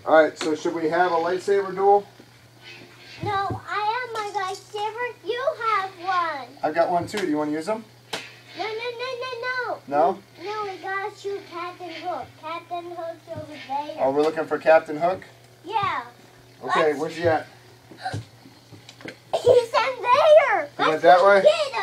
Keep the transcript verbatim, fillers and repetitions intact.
Alright, so should we have a lightsaber duel? No, I have my lightsaber. You have one. I've got one too. Do you want to use them? No, no, no, no, no. No? No, we gotta shoot Captain Hook. Captain Hook's over there. Oh, we're looking for Captain Hook? Yeah. Okay, Let's... where's he at? He's in there. He went that way? Get